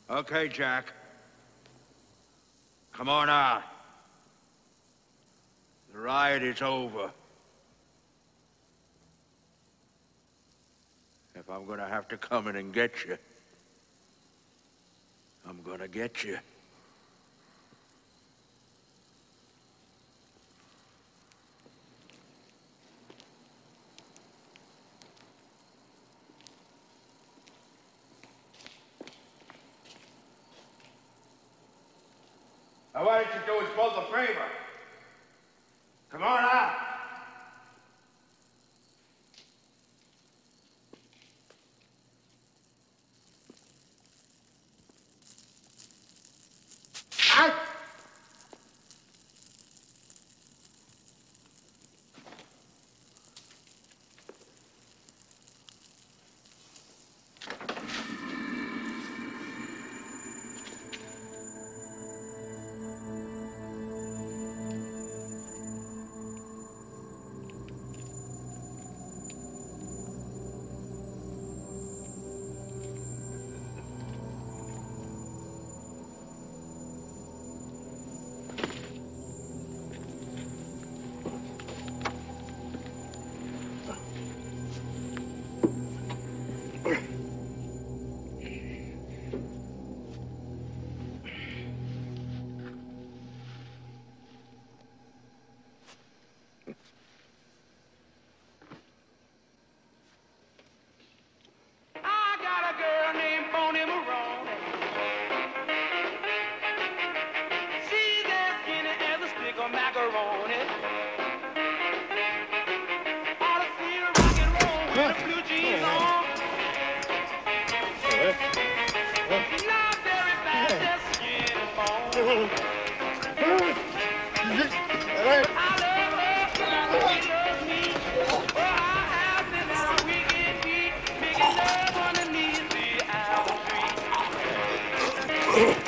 Okay, Jack. Come on out. The riot is over. If I'm gonna have to come in and get you, I'm gonna get you. Now, why don't you do us both a favor? Come on out. Out! Macaroni. Ought to see her rock and roll with her blue jeans on. Not very fast, just skin and bone. But I love her, she loves me. Oh, how happy now we can be making love underneath the apple tree.